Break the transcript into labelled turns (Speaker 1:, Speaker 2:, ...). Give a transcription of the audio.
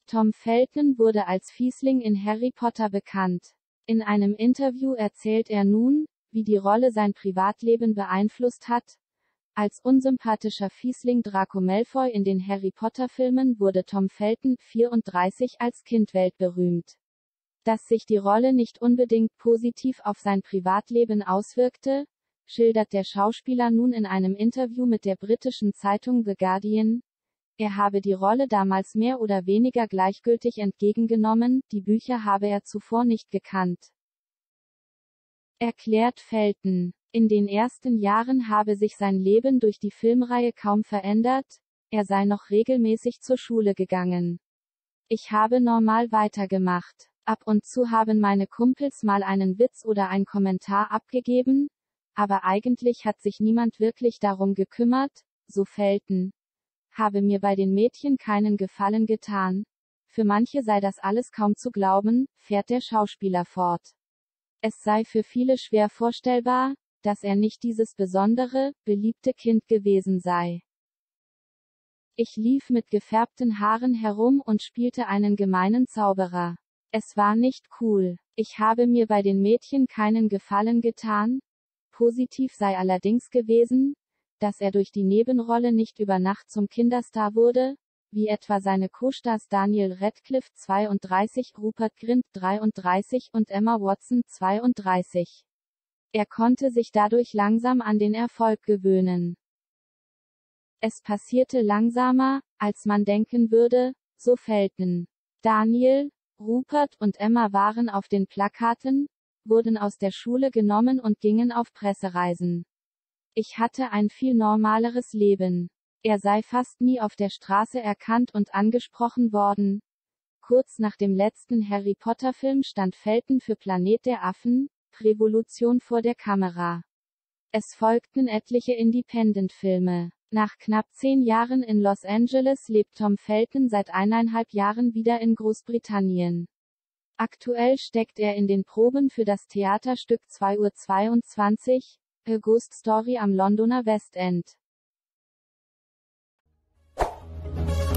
Speaker 1: Tom Felton wurde als Fiesling in Harry Potter bekannt. In einem Interview erzählt er nun, wie die Rolle sein Privatleben beeinflusst hat. Als unsympathischer Fiesling Draco Malfoy in den Harry Potter-Filmen wurde Tom Felton, 34, als Kind weltberühmt. Dass sich die Rolle nicht unbedingt positiv auf sein Privatleben auswirkte, schildert der Schauspieler nun in einem Interview mit der britischen Zeitung The Guardian. Er habe die Rolle damals mehr oder weniger gleichgültig entgegengenommen, die Bücher habe er zuvor nicht gekannt. Erklärt Felton. In den ersten Jahren habe sich sein Leben durch die Filmreihe kaum verändert, er sei noch regelmäßig zur Schule gegangen. Ich habe normal weitergemacht. Ab und zu haben meine Kumpels mal einen Witz oder einen Kommentar abgegeben, aber eigentlich hat sich niemand wirklich darum gekümmert, so Felton. Habe mir bei den Mädchen keinen Gefallen getan. Für manche sei das alles kaum zu glauben, fährt der Schauspieler fort. Es sei für viele schwer vorstellbar, dass er nicht dieses besondere, beliebte Kind gewesen sei. Ich lief mit gefärbten Haaren herum und spielte einen gemeinen Zauberer. Es war nicht cool. Ich habe mir bei den Mädchen keinen Gefallen getan. Positiv sei allerdings gewesen, dass er durch die Nebenrolle nicht über Nacht zum Kinderstar wurde, wie etwa seine Co-Stars Daniel Radcliffe 32, Rupert Grint 33 und Emma Watson 32. Er konnte sich dadurch langsam an den Erfolg gewöhnen. Es passierte langsamer, als man denken würde, so Felton. Daniel, Rupert und Emma waren auf den Plakaten, wurden aus der Schule genommen und gingen auf Pressereisen. Ich hatte ein viel normaleres Leben. Er sei fast nie auf der Straße erkannt und angesprochen worden. Kurz nach dem letzten Harry Potter-Film stand Felton für Planet der Affen, Revolution vor der Kamera. Es folgten etliche Independent-Filme. Nach knapp 10 Jahren in Los Angeles lebt Tom Felton seit 1,5 Jahren wieder in Großbritannien. Aktuell steckt er in den Proben für das Theaterstück 2:22 Uhr, A Ghost Story am Londoner West End.